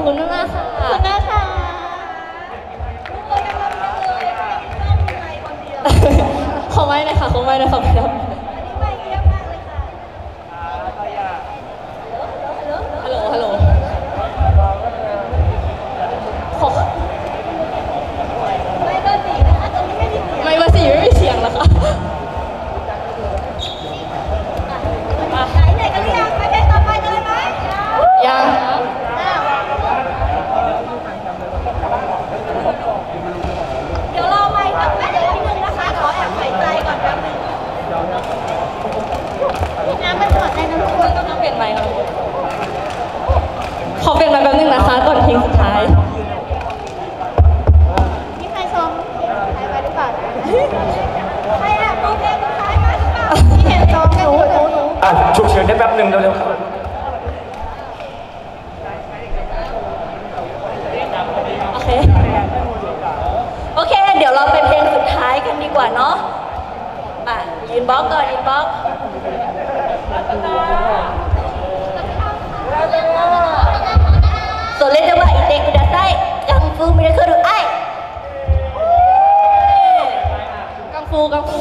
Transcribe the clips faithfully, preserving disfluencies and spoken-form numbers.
คุณมากค่ะขอบคุณนะคะขอไว้เลยค่ะขอไว้เลยค่ะพี่รับฮัลโหลฮัลโหลขอไม่เบอร์สี่นะคะตรงนี้ไม่มีเสียงไม่เบอร์สี่ไม่มีเสียงแล้วค่ะไหนไหนกันหรือยังไปเพลงต่อไปกันเลยไหมยังเดี๋ยวรอไมค์กับแป๊บนึงนะคะขอแอบหายใจก่อนแป๊บนึงน้ำมันถอดได้นะทุกคนต้องเปลี่ยนไมค์ค่ะขอเปลี่ยนไมค์แป๊บนึงนะคะก่อนเพลงสุดท้ายมีใครชมใครไปหรือเปล่าใครอะมีเพลงสุดท้ายมาหรือเปล่ามีเห็นซ้อมกันอยู่หนูหนูอ่ะฉุกเฉินได้แป๊บหนึ่งเร็วๆครับโอเคโอเคเดี๋ยวเราไปเพลงสุดท้ายกันดีกว่าเนาะอ่ะยืนบล็อกก่อนยืนบล็อกそれでは言ってくださいกังฟูมิราเคิลไอกังฟูกังฟู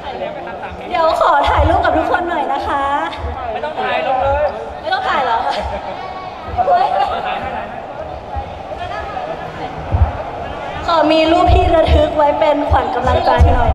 เดี๋ยวขอถ่ายรูปกับทุกคนหน่อยนะคะไม่ต้องถ่ายลงเลยไม่ต้องถ่ายเหรอขอมีรูปที่ระทึกไว้เป็นขวัญกำลังใจหน่อย